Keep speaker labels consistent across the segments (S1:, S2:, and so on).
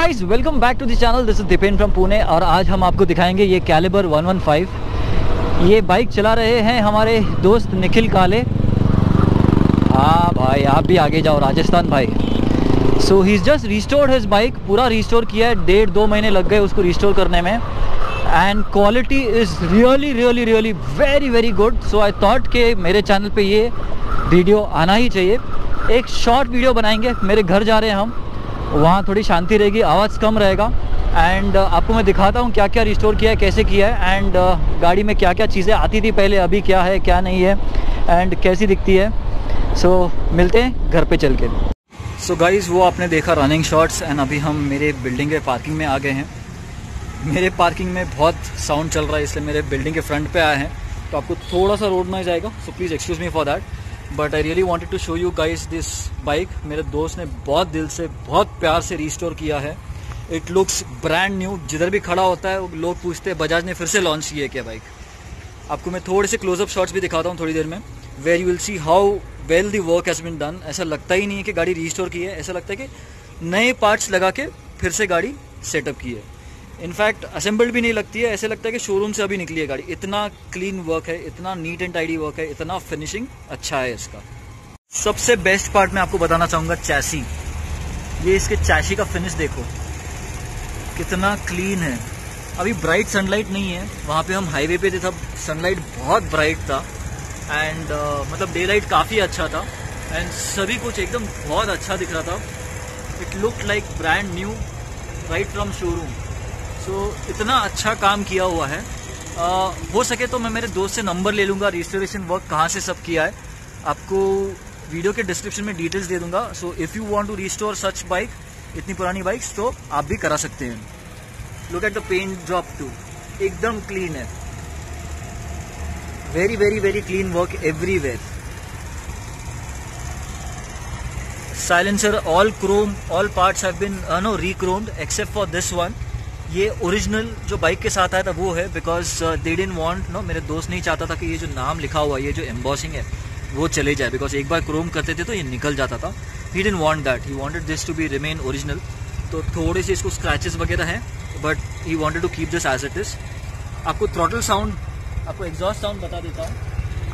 S1: Guys, welcome back to the channel. This is Dipen from Pune और आज हम आपको दिखाएंगे ये कैलिबर 115। ये बाइक चला रहे हैं हमारे दोस्त निखिल काले। हाँ भाई, आप भी आगे जाओ राजस्थान भाई। So he is just restored his bike, पूरा रिस्टोर किया है। 1.5-2 महीने लग गए उसको रिस्टोर करने में and quality is really very good. So I thought कि मेरे चैनल पे ये वीडियो आना ही चाहिए। एक शॉर्ट वीडियो बनाएंगे। मेरे घर जा रहे हैं हम, वहाँ थोड़ी शांति रहेगी, आवाज़ कम रहेगा एंड आपको मैं दिखाता हूँ क्या क्या रिस्टोर किया है, कैसे किया है एंड गाड़ी में क्या क्या चीज़ें आती थी पहले, अभी क्या है क्या नहीं है एंड कैसी दिखती है। सो मिलते हैं घर पे चल के। सो गाइज़, वो आपने देखा रनिंग शॉट्स एंड अभी हम मेरे बिल्डिंग के पार्किंग में आ गए हैं। मेरे पार्किंग में बहुत साउंड चल रहा है इसलिए मेरे बिल्डिंग के फ्रंट पे आए हैं, तो आपको थोड़ा सा रोड नॉइज़ आएगा, so please excuse me for that. But I really wanted to show you guys this bike. मेरे दोस्त ने बहुत दिल से बहुत प्यार से रिस्टोर किया है। It looks brand new. जिधर भी खड़ा होता है लोग पूछते हैं बजाज ने फिर से लॉन्च की है क्या बाइक। आपको मैं थोड़े से क्लोजअप शॉट्स भी दिखाता हूँ थोड़ी देर में, where you will see how well the work has been done. ऐसा लगता ही नहीं है कि गाड़ी रिस्टोर की है, ऐसा लगता है कि नए पार्ट्स लगा के फिर से गाड़ी सेटअप की है। इनफैक्ट असेंबल्ड भी नहीं लगती है, ऐसे लगता है कि शोरूम से अभी निकली है गाड़ी। इतना क्लीन वर्क है, इतना नीट एंड टाइडी वर्क है, इतना फिनिशिंग अच्छा है इसका। सबसे बेस्ट पार्ट मैं आपको बताना चाहूँगा चैसी। ये इसके चैसी का फिनिश देखो कितना क्लीन है। अभी ब्राइट सनलाइट नहीं है, वहाँ पे हम हाईवे पे थे तब सनलाइट बहुत ब्राइट था एंड मतलब डे लाइट काफ़ी अच्छा था एंड सभी कुछ एकदम बहुत अच्छा दिख रहा था। It looked like brand new right from showroom. So इतना अच्छा काम किया हुआ है। हो सके तो मैं मेरे दोस्त से नंबर ले लूँगा, रिस्टोरेशन वर्क कहाँ से सब किया है आपको वीडियो के डिस्क्रिप्शन में डिटेल्स दे दूंगा। So if you want to restore such bike, इतनी पुरानी बाइक्स, तो आप भी करा सकते हैं। Look at the paint job too, एकदम क्लीन है। Very clean work everywhere. Silencer all chrome, all parts have been rechromed except for this one. ये ओरिजिनल जो बाइक के साथ आया था वो है, बिकॉज दे डिडंट वांट मेरे दोस्त नहीं चाहता था कि ये जो नाम लिखा हुआ है, ये जो एम्बॉसिंग है वो चले जाए, बिकॉज एक बार क्रोम करते थे तो ये निकल जाता था। He didn't want that, he wanted this to be remain original. तो थोड़े से इसको स्क्रैचेस वगैरह हैं but he wanted to keep this as it is. आपको थ्रॉटल साउंड, आपको एग्जॉस्ट साउंड बता देता हूँ।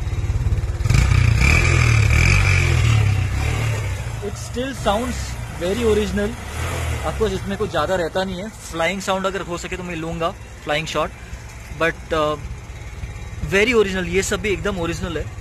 S1: It still sounds very original. आपको इसमें कुछ ज़्यादा रहता नहीं है। फ्लाइंग साउंड अगर हो सके तो मैं लूँगा, flying shot, but very original. ये सब भी एकदम ओरिजिनल है।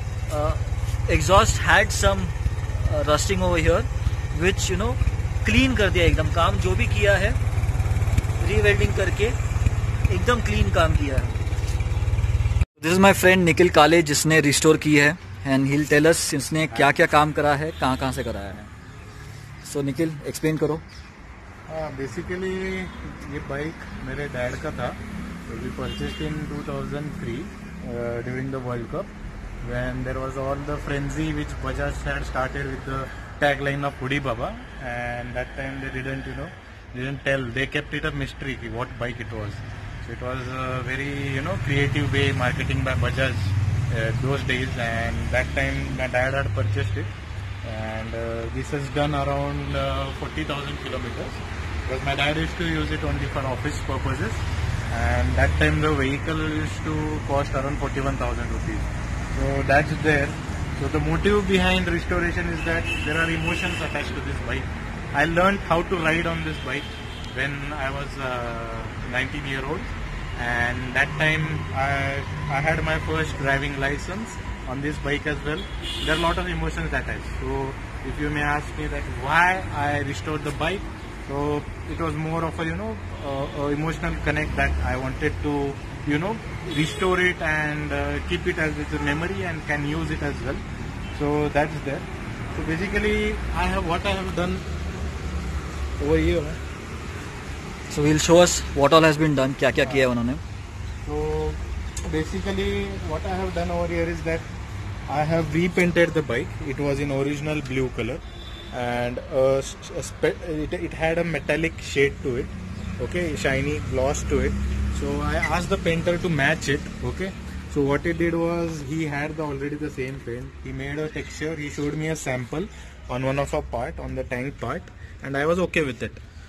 S1: Exhaust had some rusting over here which clean कर दिया एकदम। काम जो भी किया है रीवेल्डिंग करके एकदम क्लीन काम किया है। This is my friend Nikhil Kale जिसने रिस्टोर की है and he will tell us इसने क्या क्या काम करा है, कहाँ से कराया है। सो निखिल, एक्सप्लेन करो।
S2: बेसिकली ये बाइक मेरे डैड का था। We purchased in 2003 during the world cup when there was all the frenzy which Bajaj had started with the tagline of Hudi Baba, and that time they didn't tell, they kept it a mystery ki what bike it was. So it was a very creative way marketing by Bajaj those days, and that time my dad had purchased it, and this has done around 40,000 kilometers because my dad used to use it only for office purposes, and that time the vehicle used to cost around 41,000 rupees. So that's there. So the motive behind restoration is that there are emotions attached to this bike. I learned how to ride on this bike when I was 19-year-old, and that time I had my first driving license on this bike as well. There are a lot of emotions attached. So if you may ask me that why I restored the bike, so it was more of a emotional connect that I wanted to restore it and keep it as a memory and can use it as well. So that's there. So basically what I have done over here.
S1: So he'll show us what all has been done, क्या क्या किया है उन्होंने।
S2: So basically what I have done over here is that I have repainted the bike. It was in original blue color and it had a metallic shade to it, okay, shiny gloss to it. So I asked the painter to match it, okay. So what he did was he had already the same paint. He made a texture. He showed me a sample on one of our part, on the tank part, and I was okay with it.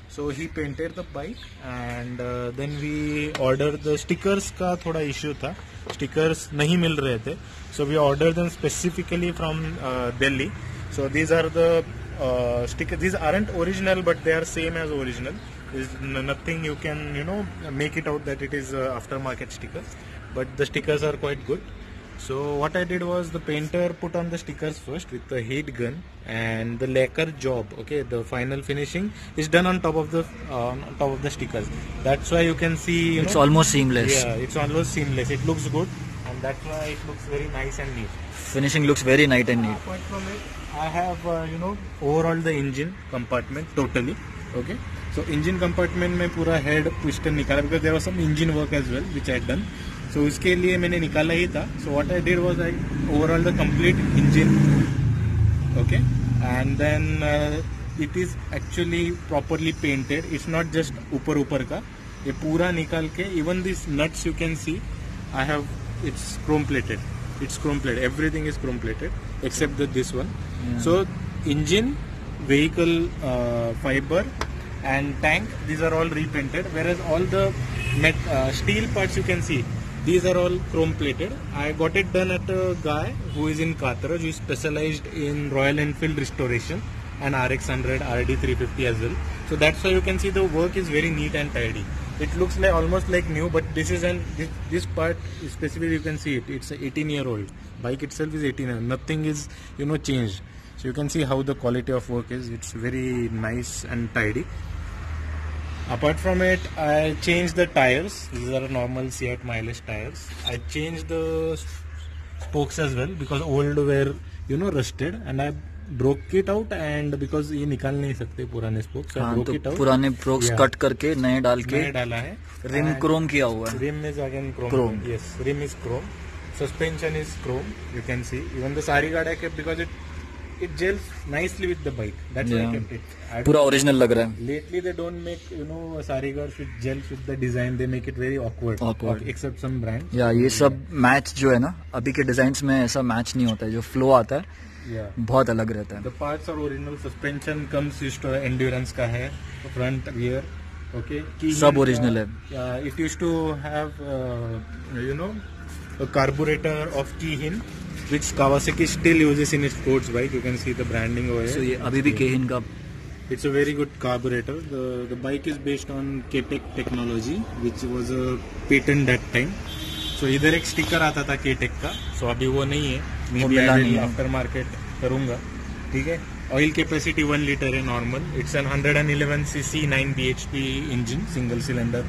S2: So he painted the bike, and then we ordered the stickers का थोड़ा issue था, stickers नहीं मिल रहे थे, so we ordered them specifically from Delhi. So these are the stickers. These aren't original, but they are same as original. There's nothing you can make it out that it is aftermarket sticker, but the stickers are quite good. So what I did was the painter put on the stickers first with the heat gun, and the lacquer job, okay, the final finishing is done on top of the stickers. That's why you can see
S1: it's almost seamless.
S2: Yeah, it's almost seamless. It looks good, and that's why it looks very nice and neat.
S1: Finishing looks very nice and neat.
S2: Apart from it, I have overall the engine compartment totally. Okay, so engine compartment में पूरा head piston निकाला, because there was some engine work as well which I had done. So उसके लिए मैंने निकाला ही था. So what I did was I overall the complete engine, okay, and then it is actually properly painted. It's not just ऊपर का, ये पूरा निकाल के, even these nuts you can see, it's chrome plated. It's chrome plated. Everything is chrome plated except this one. Yeah. So engine, vehicle fiber and tank, these are all repainted, whereas all the steel parts you can see, these are all chrome plated. I got it done at a guy who is in Kataraj, who is specialized in Royal Enfield restoration and RX100, RD350 as well. So that's why you can see the work is very neat and tidy. It looks like almost like new, but this part specifically you can see it's an 18-year-old bike. Itself is 18. Nothing is changed. So you can see how the quality of work is. It's very nice and tidy. Apart from it, I changed the tires. These are normal Seat mileage tires. I changed the spokes as well because old were rusted, and I broke it out, and because ये निकाल नहीं सकते पुराने spokes, so I broke it out.
S1: पुराने spokes cut करके नए डाल के
S2: डाला है.
S1: Rim chrome किया हुआ है.
S2: Rim is again chrome. Yes, rim is chrome. Suspension is chrome. You can see even the sari guard I kept because it gels nicely with the bike. That's why I kept it.
S1: पूरा original लग रहा है.
S2: Lately they don't make sari guards with gels with the design. They make it very awkward. Except some brands.
S1: Yeah, ये सब match जो है ना अभी के designs में ऐसा match नहीं होता है. जो flow आता है बहुत अलग रहता है.
S2: The parts are original. Suspension comes used to endurance का है. Front rear. Okay.
S1: सब original है.
S2: It used to have a carburetor of Keihin, which Kawasaki still uses in its sports bike. You can see the branding over here.
S1: So ये अभी भी Keihin का.
S2: It's a very good carburetor. The bike is based on K-Tech technology, which was a patent that time. So इधर एक sticker आता था K-Tech का. So अभी वो नहीं है. मैं आफ्टर मार्केट करूंगा. ठीक है. ऑयल कैपेसिटी 1 लीटर है normal. It's an 111 cc 9 bhp engine, single cylinder,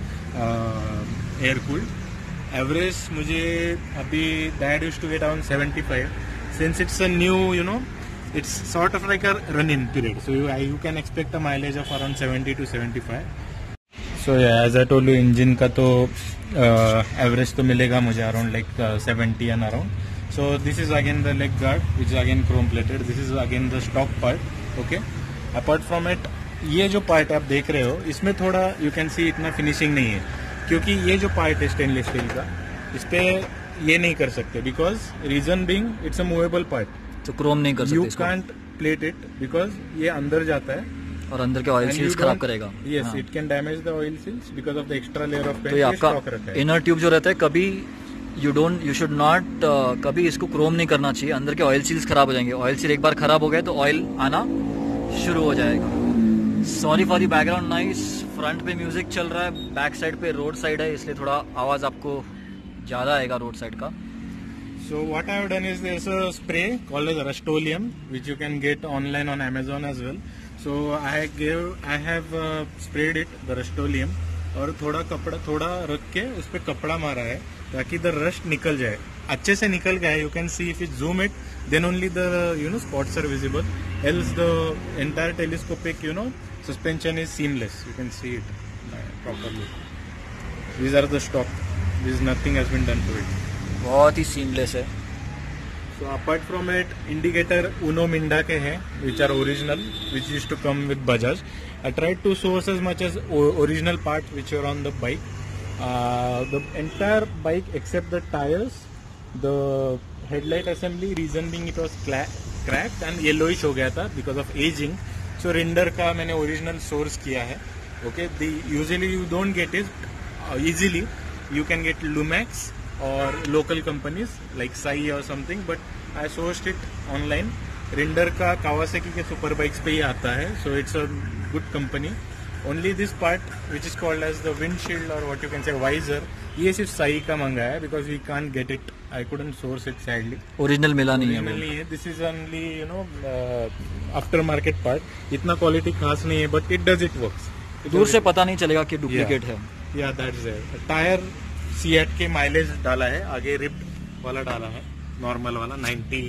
S2: air cooled. Average मुझे अभी that used to get around 75. Since it's a new it's sort of like a run-in period, so you can expect a mileage of around 70 to 75. So yeah, as I told you, engine का तो average तो मिलेगा मुझे around like 70 and around. So this is again the leg guard, which is again chrome plated. This is again the stock part. Okay. Apart from it, ये जो part आप देख रहे हो, इसमें थोड़ा you can see इतना finishing नहीं है, क्योंकि ये जो part है stainless steel का, इस पे ये नहीं कर सकते, because reason being it's a movable part.
S1: तो क्रोम नहीं कर सकते.
S2: You can't plate it because ये अंदर जाता है
S1: और अंदर के ऑयल सील्स खराब करेगा.
S2: Yes, it can damage the oil seals because of the extra layer of paint.
S1: तो ये आपका इनर ट्यूब जो रहता है, कभी you should not कभी इसको क्रोम नहीं करना चाहिए. अंदर के ऑयल सील्स खराब हो जाएंगे. ऑयल सील एक बार खराब हो गए तो ऑयल आना शुरू हो जाएगा. Sorry for the background noise. Front पे म्यूजिक चल रहा है, बैक साइड पे रोड साइड है, इसलिए थोड़ा आवाज आपको ज्यादा आएगा रोड साइड का.
S2: So what I have done is there's a spray called as Rust-Oleum, which you can get online on Amazon as well. So I have sprayed it, the Rust-Oleum, और थोड़ा रख के उस पे कपड़ा मारा है ताकि the rust निकल जाए. अच्छे से निकल गया है. You can see if you zoom it, then only the spots are visible. Else the entire telescopic suspension is seamless. You can see it properly. These are the stock. Nothing has been done to it.
S1: बहुत ही seamless है.
S2: So apart from it, indicator Uno Minda के हैं, which are original, which used to come with Bajaj. I tried to source as much as original parts which are on the bike. The entire bike except the tires, the headlight assembly, reason being it was cracked and yellowish हो गया था because of aging. So render का मैंने original source किया है. Okay, usually you don't get it easily. You can get Lumax or local companies like Sai or something, but I sourced it online. Render का Kawasaki के super bikes पे ही आता है, so it's a good company. Only this part which is called as the windshield or what you can say visor, ये सिर्फ Sai का मंगा है because we can't get it. I couldn't source it sadly.
S1: Original मिला नहीं है।
S2: Original नहीं है. This is only after market part. इतना quality खास नहीं है, but it does it works.
S1: दूर से पता नहीं चलेगा कि डुप्लीकेट है।
S2: Yeah, that's it. Tyre CEAT के माइलेज डाला है, आगे रिप्ड वाला डाला है, नॉर्मल वाला 90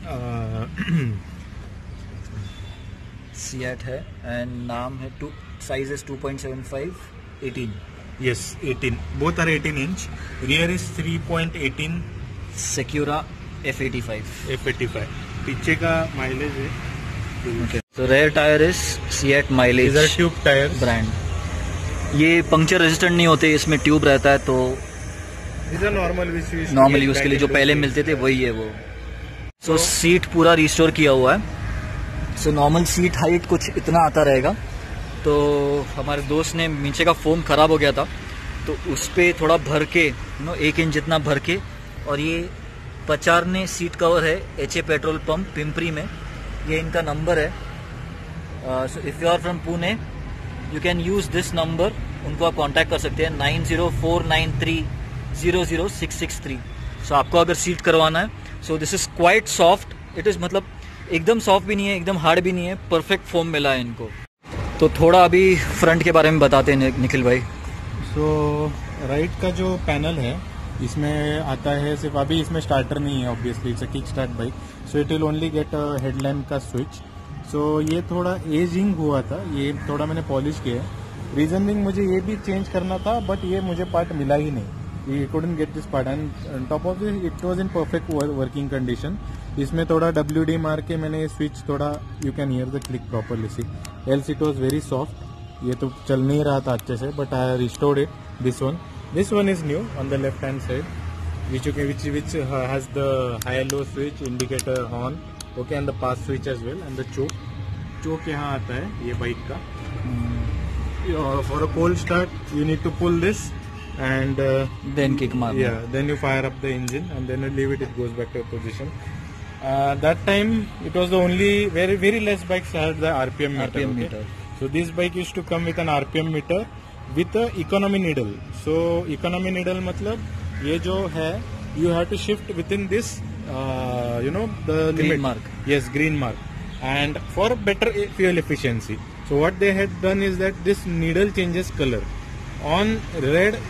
S1: सीएट है एंड नाम है size is 2.75 18।
S2: Yes, 18. Both are 18 inch. Rear is 3.18
S1: Secura F85।
S2: पीछे का माइलेज है।
S1: Okay. So rear tire is Seat mileage।
S2: These are tube tires.
S1: Brand. ये पंक्चर रेजिस्टेंट नहीं होते, इसमें ट्यूब रहता है, तो
S2: These are normal
S1: यूज के लिए जो पहले मिलते थे वही है वो। सो सीट पूरा रिस्टोर किया हुआ है। सो नॉर्मल सीट हाइट कुछ इतना आता रहेगा। तो हमारे दोस्त ने नीचे का फोम खराब हो गया था, तो उस पर थोड़ा भर के 1 इंच जितना भर के, और ये पचारने सीट कवर है HA पेट्रोल पंप पिंपरी में। ये इनका नंबर है। So if you are from Pune you can use this number. उनको आप कांटेक्ट कर सकते हैं 9049300663। सो आपको अगर सीट करवाना है, so this is quite soft. It is मतलब एकदम सॉफ्ट भी नहीं है, एकदम हार्ड भी नहीं है, परफेक्ट फोम मिला है इनको। तो थोड़ा अभी फ्रंट के बारे में बताते हैं निखिल भाई।
S2: सो राइट का जो पैनल है इसमें आता है, सिर्फ अभी इसमें स्टार्टर नहीं है, obviously it's a kick start bike, so it will only get a headlamp का स्विच। सो ये थोड़ा एजिंग हुआ था, ये थोड़ा मैंने पॉलिश किया है। रीजनिंग मुझे ये भी चेंज करना था, बट ये मुझे पार्ट मिला ही नहीं, we couldn't get this part, and top of this it was in perfect working condition. इसमें थोड़ा WD मार के मैंने स्विच थोड़ा, you can hear the click properly see, else it was very soft. ये तो चल नहीं रहा था अच्छे से, but I restored it. This one is new on the left hand side, which has the high low switch, indicator horn, okay, and the pass switch as well, and the choke यहाँ आता है ये bike का। For a cold start you need to pull this and
S1: then kick mark.
S2: Yeah, then you fire up the engine and then you leave it, it goes back to position. That time it was the only very less bikes had the RPM meter. So this bike used to come with an RPM meter with a economy needle. So economy needle मतलब ये जो है, you have to shift within this the
S1: green
S2: limit.
S1: mark.
S2: Yes, green mark, and for better fuel efficiency. So what they had done is that this needle changes color. On red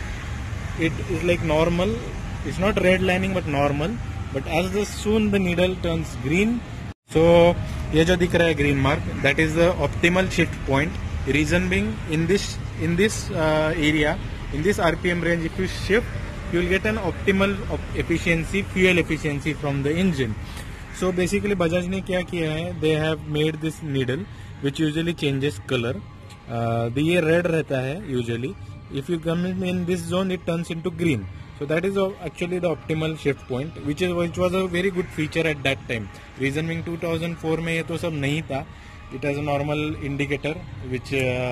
S2: it is like normal, it's not red lining but normal, but as soon the needle turns green, so ये जो दिख रहा है green mark, that is the optimal shift point. Reason being, in this area, in this RPM range, if you shift, you will get an optimal efficiency, fuel efficiency from the engine. So basically, Bajaj ने क्या किया है, they have made this needle which usually changes color. ये red रहता है usually. If you come in this zone, it turns into green. So that is actually the optimal shift point, which was a very good feature at that time. Reason being 2004 में ये तो सब नहीं था. It has a normal indicator which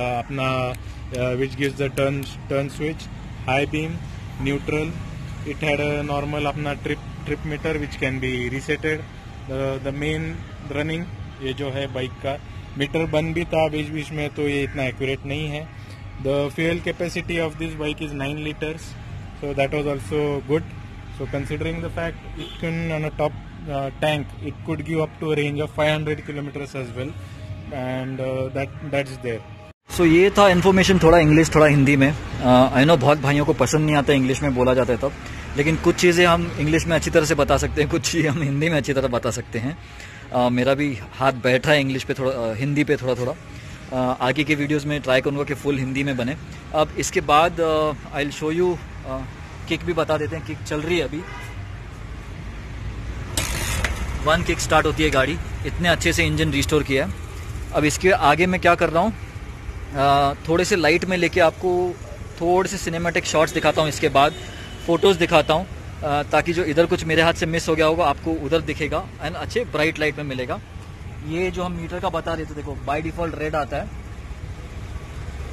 S2: which gives the turn switch, high beam, neutral. It had a normal अपना trip meter which can be resetted. The main running ये जो है बाइक का मीटर बंद भी था बीच बीच में, तो ये इतना accurate नहीं है। The fuel capacity of this bike is 9 liters, so that was also good. So considering the fact it can on a top tank, it could give up to a range of 500 kilometers as well. And that's there.
S1: So ये था information, थोड़ा English थोड़ा हिंदी में। I know बहुत भाइयों को पसंद नहीं आता इंग्लिश में बोला जाता है तब, लेकिन कुछ चीज़ें हम इंग्लिश में अच्छी तरह से बता सकते हैं, कुछ चीज़ें हम हिंदी में अच्छी तरह बता सकते हैं। मेरा भी हाथ बैठा है इंग्लिश पे थोड़ा, हिंदी पे थोड़ा। आगे के वीडियोस में ट्राई करूँगा कि फुल हिंदी में बने। अब इसके बाद I will show you, kick भी बता देते हैं। किक चल रही है अभी, 1 किक स्टार्ट होती है गाड़ी। इतने अच्छे से इंजन रिस्टोर किया है। अब इसके आगे मैं क्या कर रहा हूँ, थोड़े से लाइट में लेके आपको थोड़े से सिनेमैटिक शॉट्स दिखाता हूँ, इसके बाद फोटोज़ दिखाता हूँ, ताकि जो इधर कुछ मेरे हाथ से मिस हो गया होगा आपको उधर दिखेगा एंड अच्छे ब्राइट लाइट में मिलेगा। ये जो हम मीटर का बता रहे थे, देखो बाय डिफ़ॉल्ट रेड आता है,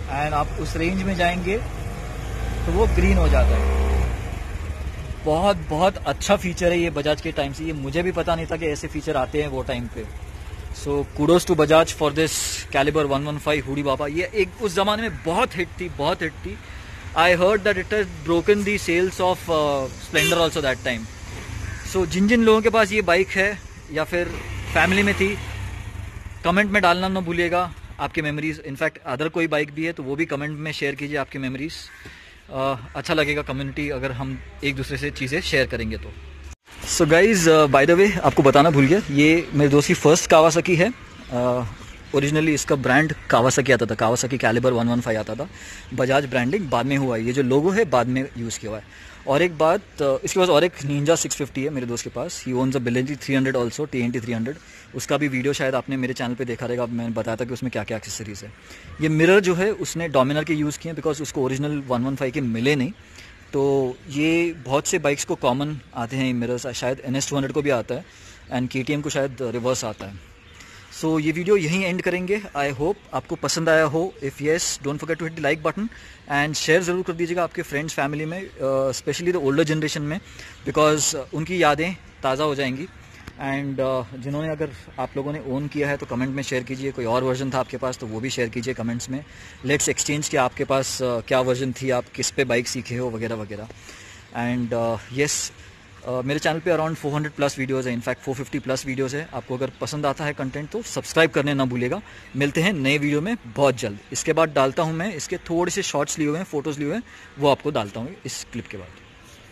S1: एंड आप उस रेंज में जाएंगे तो वो ग्रीन हो जाता है। बहुत बहुत अच्छा फीचर है ये बजाज के टाइम से, ये मुझे भी पता नहीं था कि ऐसे फीचर आते हैं वो टाइम पे। So kudos to Bajaj for this caliber 115 हुडी बाबा। ये एक उस जमाने में बहुत हिट थी, बहुत हिट थी। I heard that it has broken the sales of Splendor also that time. सो जिन जिन लोगों के पास ये बाइक है या फिर फैमिली में थी, कमेंट में डालना ना भूलिएगा आपके मेमोरीज। इनफैक्ट अदर कोई बाइक भी है तो वो भी कमेंट में शेयर कीजिए आपके मेमोरीज। अच्छा लगेगा कम्युनिटी अगर हम एक दूसरे से चीज़ें शेयर करेंगे तो। So guys by the way आपको बताना भूल गया, ये मेरे दोस्त की फर्स्ट कावासाकी है। ओरिजिनली इसका ब्रांड कावासाकी आता था, कावासाकी कैलिबर 115 आता था। बजाज ब्रांडिंग बाद में हुआ है, ये जो लोगो है बाद में यूज़ किया हुआ है। और एक बात, इसके पास और एक निंजा 650 है मेरे दोस्त के पास। He owns a Benelli 300 also, TNT 300। उसका भी वीडियो शायद आपने मेरे चैनल पे देखा रहेगा, मैंने बताया था कि उसमें क्या क्या एक्सेसरीज है। ये मिरर जो है उसने डोमिनर के यूज़ किए बिकॉज उसको ओरिजिनल 115 के मिले नहीं। तो ये बहुत से बाइक्स को कॉमन आते हैं ये मिरर्स, शायद NS 200 को भी आता है एंड KTM को शायद रिवर्स आता है। सो ये वीडियो यहीं एंड करेंगे। आई होप आपको पसंद आया हो। If yes, don't forget to hit the like button and share ज़रूर कर दीजिएगा आपके फ्रेंड्स फैमिली में, स्पेशली द ओल्डर जनरेशन में, बिकॉज उनकी यादें ताज़ा हो जाएंगी। एंड जिन्होंने अगर आप लोगों ने ओन किया है तो कमेंट में शेयर कीजिए। कोई और वर्जन था आपके पास तो वो भी शेयर कीजिए कमेंट्स में। लेट्स एक्सचेंज कि आपके पास क्या वर्जन थी, आप किस पे बाइक सीखे हो वगैरह वगैरह। एंड येस, मेरे चैनल पे अराउंड 400 प्लस वीडियोज़ है, इनफैक्ट 450 प्लस वीडियोज़ है। आपको अगर पसंद आता है कंटेंट तो सब्सक्राइब करने ना भूलिएगा। मिलते हैं नए वीडियो में बहुत जल्द। इसके बाद डालता हूँ मैं इसके थोड़े से शॉर्ट्स लिए हुए हैं, फोटोज़ लिए हुए हैं, वो आपको डालता हूँ इस क्लिप के बाद।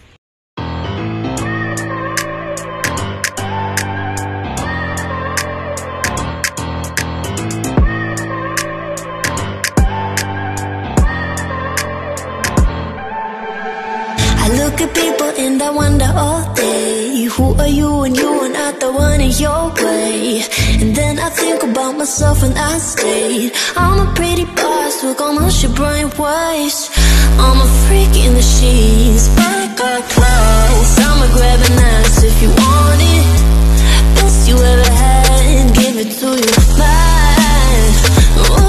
S3: I look at people and I wonder all day, who are you and you are not the one in your way. And then I think about myself and I stayed. I'm a pretty boss, look almost your brainwaves. I'm a freak in the sheets, but I got clothes. I'ma grab an ass if you want it. Best you ever had, give it to you, man. Ooh.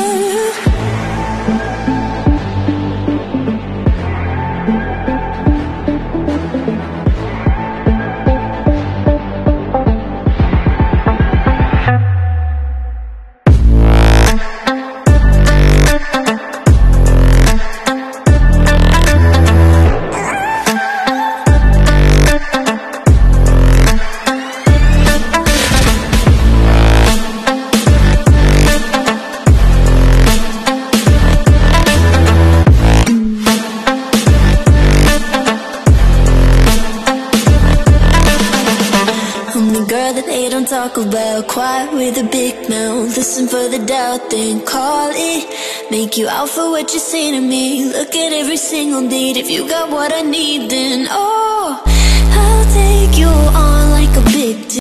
S3: Talk about quiet with a big mouth. Listen for the doubt, then call it. Make you out for what you say to me. Look at every single date. If you got what I need, then oh, I'll take you on like a big deal.